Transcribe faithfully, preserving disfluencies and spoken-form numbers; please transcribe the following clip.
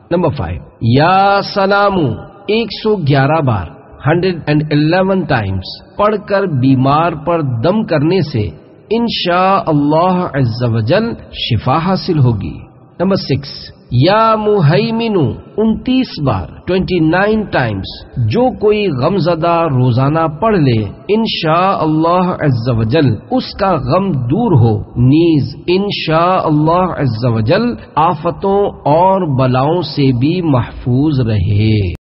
Number five, या सलामू एक सौ ग्यारह बार हंड्रेड एंड इलेवन टाइम्स पढ़कर बीमार पर दम करने से इंशा अल्लाह अज़्ज़ा वजल शिफा हासिल होगी। नंबर सिक्स, या मुहैमिनु उनतीस बार ट्वेंटी नाइन टाइम्स जो कोई गमज़दा रोजाना पढ़ ले इंशा अल्लाह अज़्ज़ा वजल उसका गम दूर हो, नीज इंशा अल्लाह अज़्ज़ा वजल आफतों और बलाओं से भी महफूज रहे।